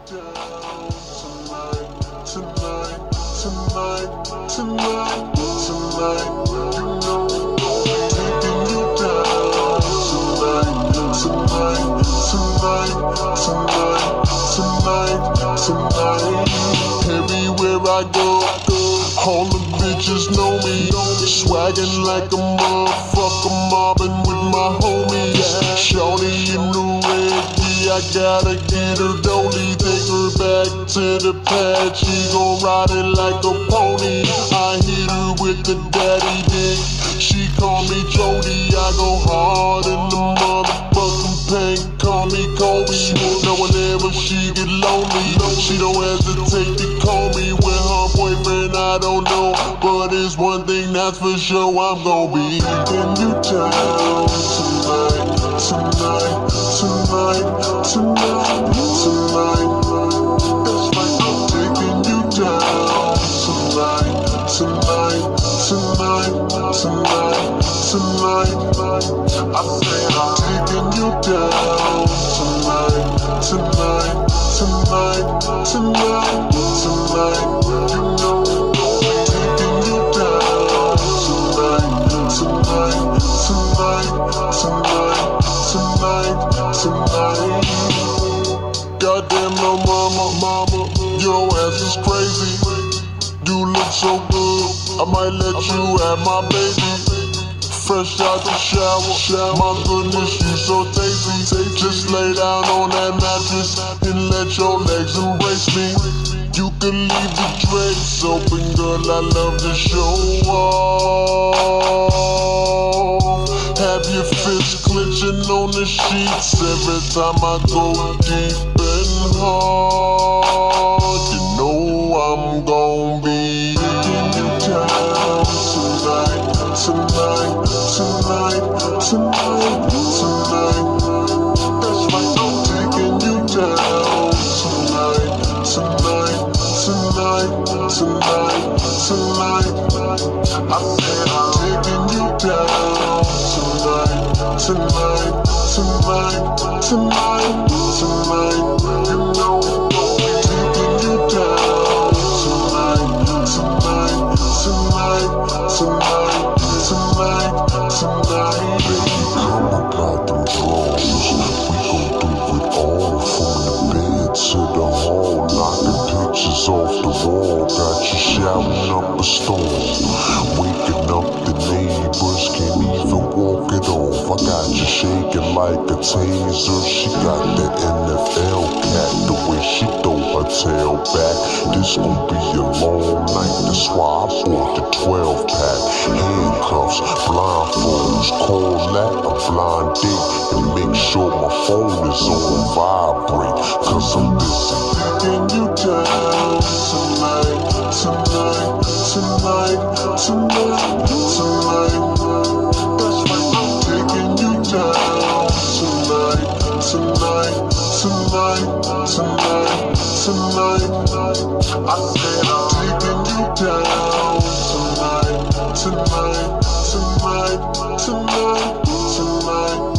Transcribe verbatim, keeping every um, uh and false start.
down tonight, tonight, tonight, tonight, tonight. You know I'm taking you down tonight, tonight, tonight, tonight, tonight, tonight. Everywhere I go, all the bitches know me. Swaggin' like a motherfucker, mobbing with my homies. Shorty in the red, yeah, I gotta get her dolly. Take her back to the pad, she gon' ride it like a pony. I hit her with the daddy dick, she call me Jody. I go hard in the motherfucking paint, call me Kobe. Now whenever she get lonely, she don't hesitate to call me. With her boyfriend, I don't know, but it's one thing that's for sure, I'm gon' be taking you down tonight, tonight, tonight, tonight, tonight. That's right, I'm taking you down tonight, tonight, tonight, tonight, tonight. I said I'm taking you down tonight, tonight, tonight, tonight, tonight. You know I'm taking you down tonight, tonight, tonight, tonight, tonight, tonight. Goddamn no mama, mama, your ass is crazy. You look so good, I might let you have my baby. Fresh out the shower, my goodness, you so tasty. Just lay down on that mattress and let your legs embrace me. You can leave the drapes open, girl, I love to show off. Have your fists clenching on the sheets every time I go deep and hard. You know I'm gon' be taking you down tonight, tonight, tonight, tonight, tonight. That's right, I'm taking you down tonight, tonight, tonight, tonight, tonight. I said I'm taking you down tonight, tonight, tonight, tonight, tonight. You know I'm taking you down tonight, tonight, tonight, tonight, tonight, tonight. Baby, come about them drawers. We gon' do it all, from the bed to the hall, knocking pictures off the wall. Got you shouting up a storm, waking up the neighbors, can't even walk it off. I got you shaking like a taser. She got that N F L cat, the way she throw her tail back. This gon' be a long night, that's why I bought the twelve pack. Handcuffs, blindfolds, call that a blind date, and make sure my phone is on vibrate, cause I'm busy taking you down tonight, tonight, tonight, tonight, tonight. That's right, I'm taking you down tonight, tonight, tonight, tonight, tonight. I said I'm taking you down tonight, tonight, tonight, tonight, tonight.